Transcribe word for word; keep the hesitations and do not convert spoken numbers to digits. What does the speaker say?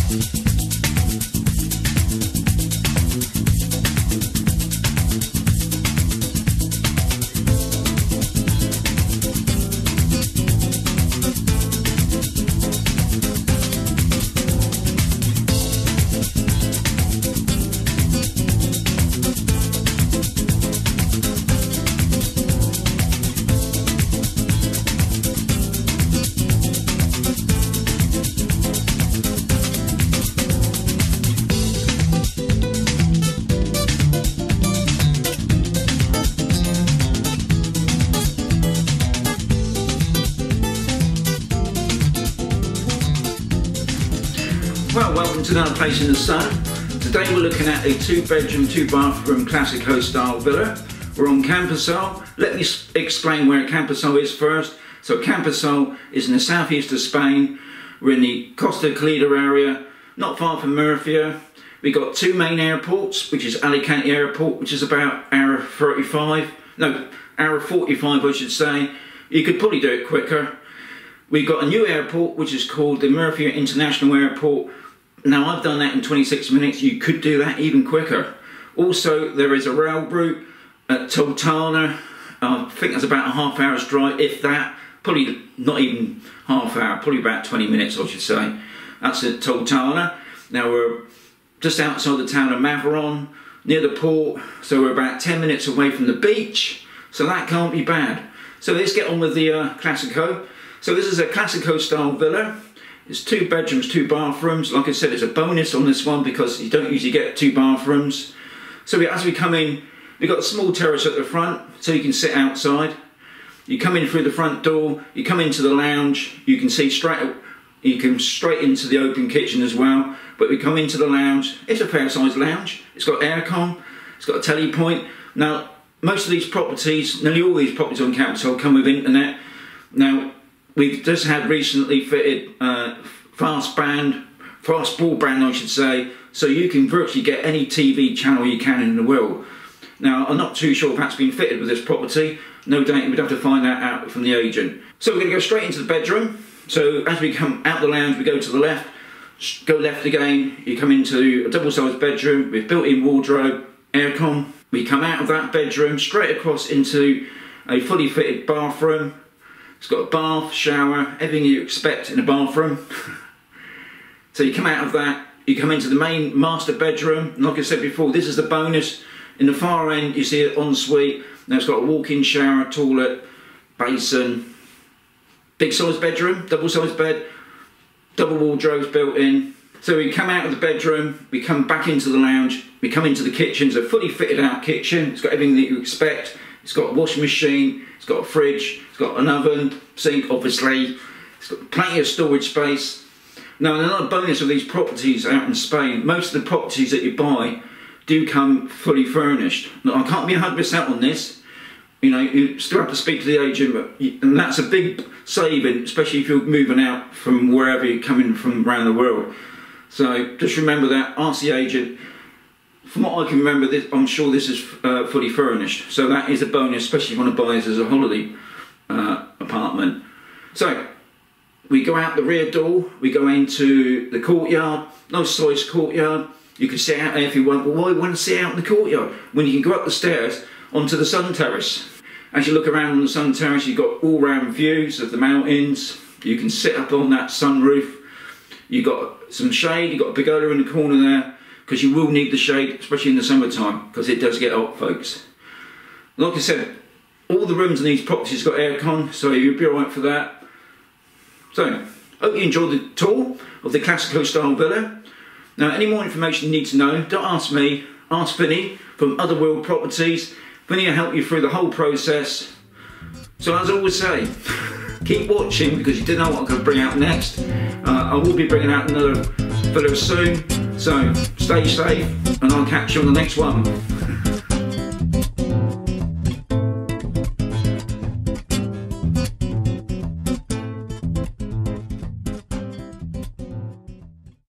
Well, welcome to another place in the sun. Today we're looking at a two bedroom, two bathroom Classico style villa. We're on Campersol. Let me explain where Campersol is first. So Campersol is in the southeast of Spain. We're in the Costa Calida area, not far from Murcia. We've got two main airports, which is Alicante Airport, which is about hour thirty-five, no, hour forty-five I should say. You could probably do it quicker. We've got a new airport, which is called the Murcia International Airport. Now, I've done that in twenty-six minutes. You could do that even quicker. Also, there is a rail route at Toltana. Uh, I think that's about a half hour's drive, if that. Probably not even half hour, probably about twenty minutes, I should say. That's at Toltana. Now, we're just outside the town of Mavaron, near the port. So we're about ten minutes away from the beach. So that can't be bad. So let's get on with the uh, Classico. So this is a Classico style villa. It's two bedrooms, two bathrooms. Like I said, it's a bonus on this one because you don't usually get two bathrooms. So we, as we come in, we've got a small terrace at the front so you can sit outside. You come in through the front door, you come into the lounge, you can see straight, you can straight into the open kitchen as well. But we come into the lounge, it's a fair sized lounge. It's got aircon, it's got a telly point. Now, most of these properties, nearly all these properties on Campersol come with internet. Now, we've just had recently fitted uh, fast band, fast broadband I should say, so you can virtually get any T V channel you can in the world. Now, I'm not too sure if that's been fitted with this property. No doubt we'd have to find that out from the agent. So we're going to go straight into the bedroom. So as we come out the lounge, we go to the left, go left again, you come into a double-sized bedroom with built-in wardrobe, aircon. We come out of that bedroom straight across into a fully fitted bathroom. It's got a bath, shower, everything you expect in a bathroom. So you come out of that, you come into the main master bedroom. And like I said before, this is the bonus. In the far end, you see an ensuite. Now it's got a walk-in shower, toilet, basin, big size bedroom, double size bed, double wardrobes built in. So we come out of the bedroom, we come back into the lounge, we come into the kitchen. It's a fully fitted out kitchen. It's got everything that you expect. It's got a washing machine, it's got a fridge, it's got an oven, sink obviously, it's got plenty of storage space. Now, another bonus of these properties out in Spain, most of the properties that you buy do come fully furnished. Now, I can't be one hundred percent on this, you know, you still have to speak to the agent, but you, and that's a big saving, especially if you're moving out from wherever you're coming from around the world. So just remember that, ask the agent. From what I can remember, this, I'm sure this is uh, fully furnished. So that is a bonus, especially if you want to buy this as a holiday uh, apartment. So we go out the rear door, we go into the courtyard, nice sized courtyard. You can sit out there if you want, but why you want to sit out in the courtyard when you can go up the stairs onto the sun terrace? As you look around on the sun terrace, you've got all round views of the mountains. You can sit up on that sunroof. You've got some shade, you've got a pergola in the corner there, because you will need the shade, especially in the summertime, because it does get hot, folks. Like I said, all the rooms in these properties got aircon, so you'll be alright for that. So, hope you enjoyed the tour of the Classico style villa. Now, any more information you need to know, don't ask me, ask Vinny from Other World Properties. Vinny will help you through the whole process. So, as I always say, keep watching, because you don't know what I'm going to bring out next. Uh, I will be bringing out another villa soon. So, stay safe, and I'll catch you on the next one.